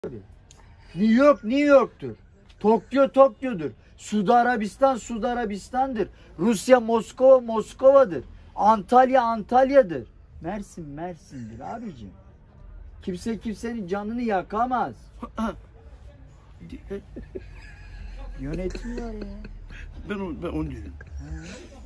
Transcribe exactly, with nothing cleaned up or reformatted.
New York New York'tur. Tokyo Tokyo'dur. Suudi Arabistan Suudi Arabistan'dır. Rusya Moskova Moskova'dır. Antalya Antalya'dır. Mersin Mersin'dir abicim. Kimse kimsenin canını yakamaz. Yönetim var ya. Ben, ben onu dedim.